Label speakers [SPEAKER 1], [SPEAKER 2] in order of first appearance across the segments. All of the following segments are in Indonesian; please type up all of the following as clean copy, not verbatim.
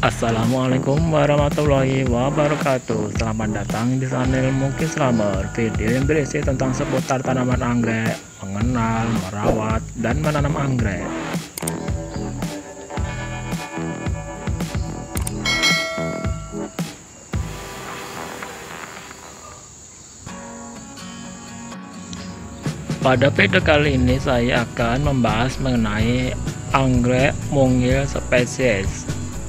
[SPEAKER 1] Assalamualaikum warahmatullahi wabarakatuh. Selamat datang di channel Mukis Slamer. Video yang berisi tentang seputar tanaman anggrek, mengenal, merawat, dan menanam anggrek. Pada video kali ini saya akan membahas mengenai anggrek mungil spesies,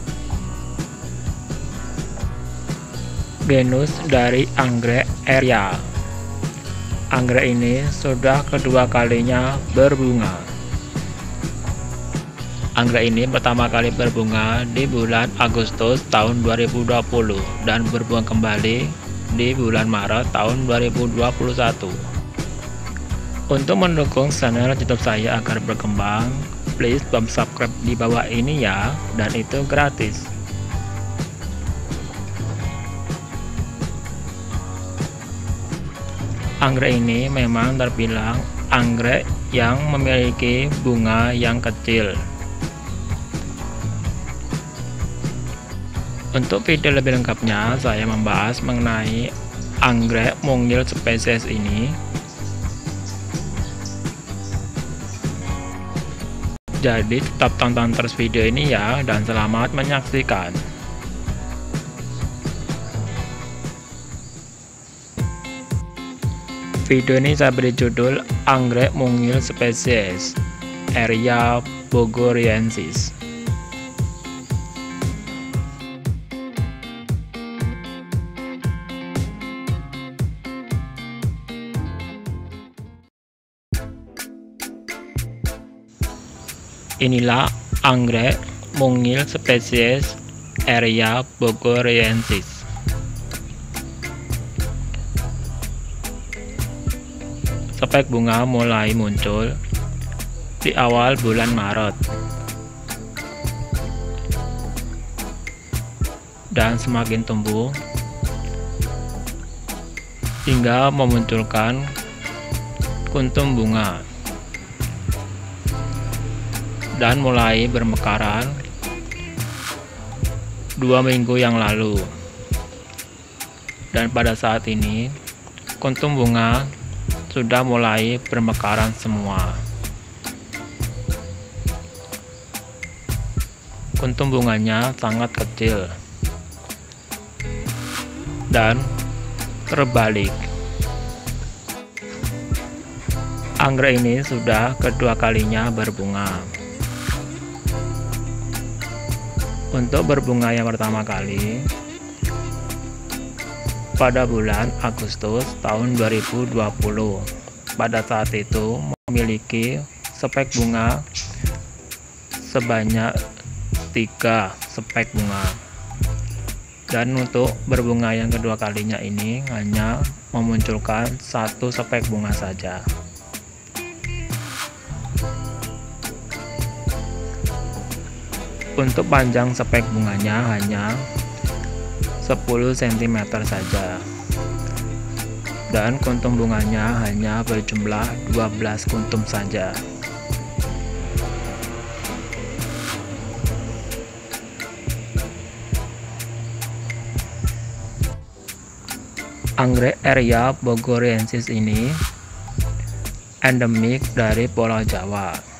[SPEAKER 1] genus dari anggrek Eria. Anggrek ini sudah kedua kalinya berbunga. Anggrek ini pertama kali berbunga di bulan Agustus tahun 2020 dan berbunga kembali di bulan Maret tahun 2021. Untuk mendukung channel YouTube saya agar berkembang, please subscribe di bawah ini ya, dan itu gratis. Anggrek ini memang terbilang anggrek yang memiliki bunga yang kecil. Untuk video lebih lengkapnya, saya membahas mengenai anggrek mungil spesies ini. Jadi tetap tonton terus video ini ya, dan selamat menyaksikan. Video ini saya beri judul anggrek mungil spesies Eria bogoriensis. Inilah anggrek mungil spesies Eria bogoriensis. Spek bunga mulai muncul di awal bulan Maret dan semakin tumbuh hingga memunculkan kuntum bunga dan mulai bermekaran 2 minggu yang lalu. Dan pada saat ini kuntum bunga sudah mulai bermekaran semua. Kuntum bunganya sangat kecil dan terbalik. Anggrek ini sudah kedua kalinya berbunga. Untuk berbunga yang pertama kali pada bulan Agustus tahun 2020. Pada saat itu memiliki spek bunga sebanyak 3 spek bunga. Dan untuk berbunga yang kedua kalinya ini hanya memunculkan 1 spek bunga saja. Untuk panjang spek bunganya hanya 10 cm saja, dan kuntum bunganya hanya berjumlah 12 kuntum saja. Anggrek Eria bogoriensis ini endemik dari Pulau Jawa.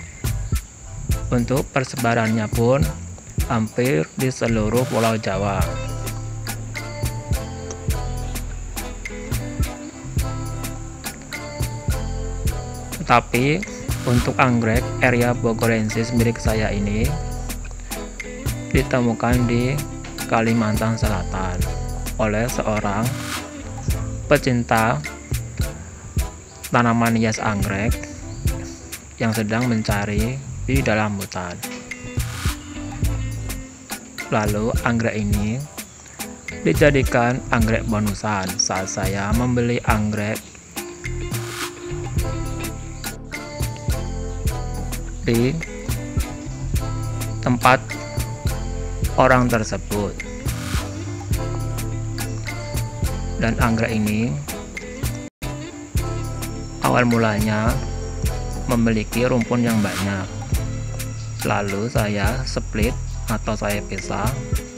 [SPEAKER 1] Untuk persebarannya pun hampir di seluruh Pulau Jawa. Tetapi untuk anggrek Eria bogoriensis milik saya ini ditemukan di Kalimantan Selatan oleh seorang pecinta tanaman hias anggrek yang sedang mencari di dalam hutan. Lalu anggrek ini dijadikan anggrek bonusan saat saya membeli anggrek di tempat orang tersebut. Dan anggrek ini awal mulanya memiliki rumpun yang banyak. Lalu saya split atau saya pisah,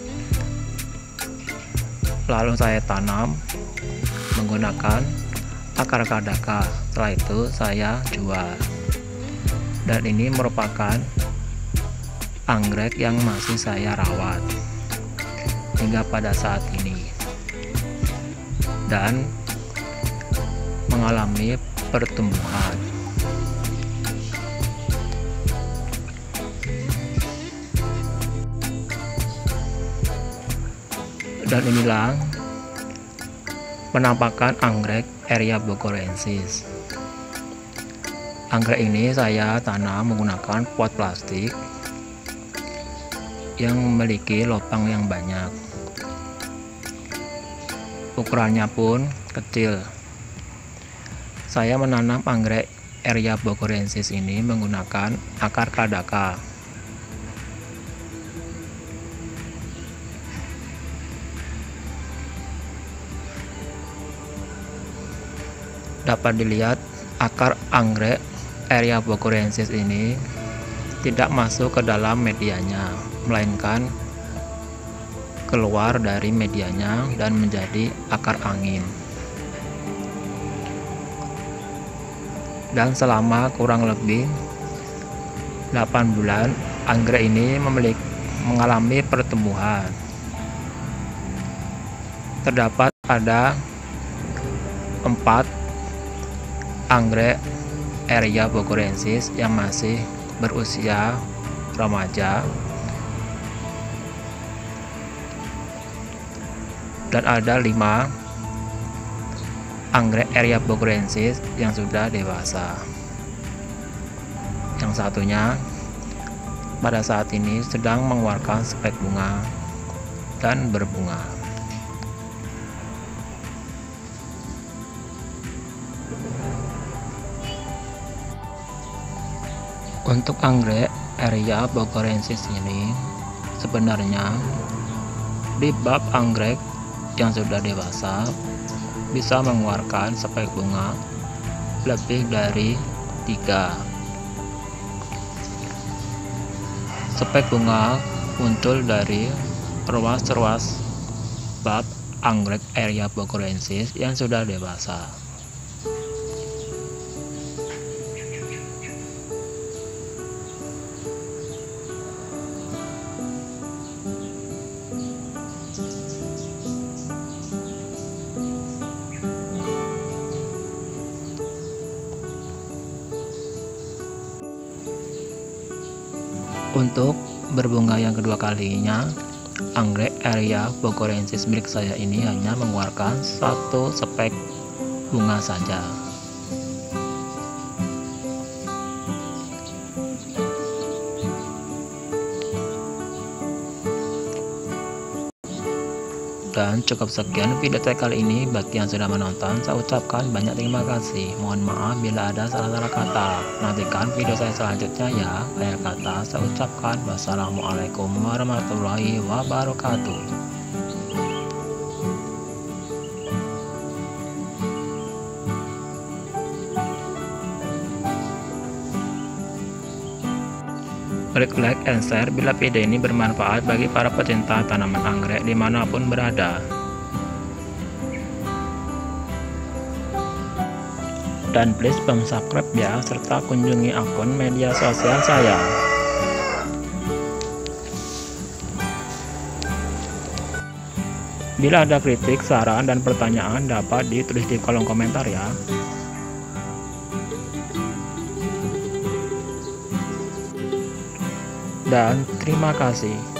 [SPEAKER 1] lalu saya tanam menggunakan akar kadaka. Setelah itu saya jual, dan ini merupakan anggrek yang masih saya rawat hingga pada saat ini dan mengalami pertumbuhan. Dan inilah penampakan anggrek Eryabogorensis. Anggrek ini saya tanam menggunakan pot plastik yang memiliki lubang yang banyak. Ukurannya pun kecil. Saya menanam anggrek Eryabogorensis ini menggunakan akar kadaka. Dapat dilihat akar anggrek Eryabogorensis ini tidak masuk ke dalam medianya, melainkan keluar dari medianya dan menjadi akar angin. Dan selama kurang lebih 8 bulan anggrek ini mengalami pertumbuhan. Terdapat ada 4 anggrek Eryabogorensis yang masih berusia remaja, dan ada 5 anggrek Eryabogorensis yang sudah dewasa. Yang satunya pada saat ini sedang mengeluarkan spek bunga dan berbunga. Untuk anggrek Eryabogorensis ini sebenarnya di bab anggrek yang sudah dewasa bisa mengeluarkan spek bunga lebih dari 3. Spek bunga muncul dari ruas-ruas bab anggrek Eryabogorensis yang sudah dewasa. Untuk berbunga yang kedua kalinya, anggrek Eryabogorensis milik saya ini hanya mengeluarkan 1 spek bunga saja. Dan cukup sekian video saya kali ini. Bagi yang sudah menonton, saya ucapkan banyak terima kasih. Mohon maaf bila ada salah-salah kata. Nantikan video saya selanjutnya ya. Akhir kata saya ucapkan wassalamualaikum warahmatullahi wabarakatuh. Klik like and share bila video ini bermanfaat bagi para pecinta tanaman anggrek dimanapun berada. Dan please subscribe ya, serta kunjungi akun media sosial saya. Bila ada kritik, saran, dan pertanyaan dapat ditulis di kolom komentar ya. Dan terima kasih.